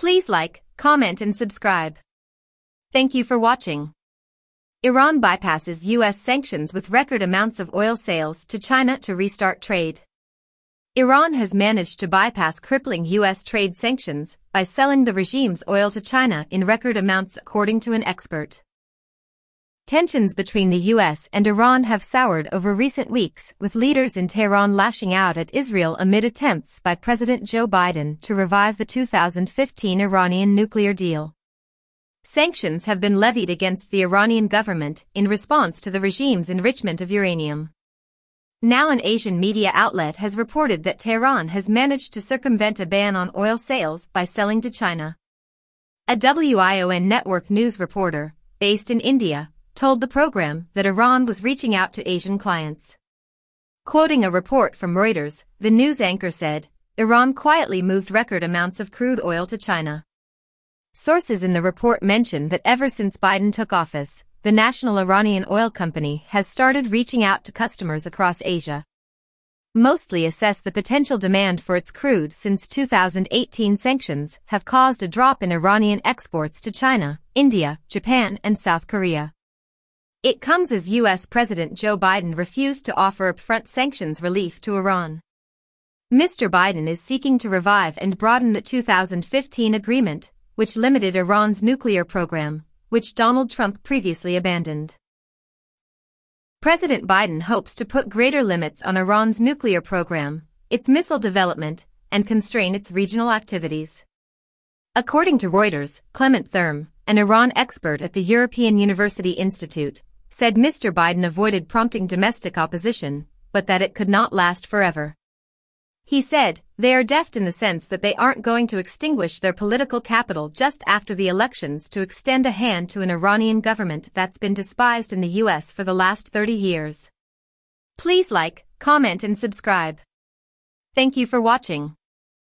Please like, comment and subscribe. Thank you for watching. Iran bypasses U.S. sanctions with record amounts of oil sales to China to restart trade. Iran has managed to bypass crippling U.S. trade sanctions by selling the regime's oil to China in record amounts, according to an expert. Tensions between the U.S. and Iran have soured over recent weeks, with leaders in Tehran lashing out at Israel amid attempts by President Joe Biden to revive the 2015 Iranian nuclear deal. Sanctions have been levied against the Iranian government in response to the regime's enrichment of uranium. Now an Asian media outlet has reported that Tehran has managed to circumvent a ban on oil sales by selling to China. A WION network news reporter, based in India, told the program that Iran was reaching out to Asian clients. Quoting a report from Reuters, the news anchor said, Iran quietly moved record amounts of crude oil to China. Sources in the report mention that ever since Biden took office, the national Iranian oil company has started reaching out to customers across Asia. Mostly assess the potential demand for its crude since 2018 sanctions have caused a drop in Iranian exports to China, India, Japan and South Korea. It comes as U.S. President Joe Biden refused to offer upfront sanctions relief to Iran. Mr. Biden is seeking to revive and broaden the 2015 agreement, which limited Iran's nuclear program, which Donald Trump previously abandoned. President Biden hopes to put greater limits on Iran's nuclear program, its missile development, and constrain its regional activities. According to Reuters, Clement Thurm, an Iran expert at the European University Institute, said Mr. Biden avoided prompting domestic opposition, but that it could not last forever. He said, they are deft in the sense that they aren't going to extinguish their political capital just after the elections to extend a hand to an Iranian government that's been despised in the U.S. for the last 30 years. Please like, comment and subscribe. Thank you for watching.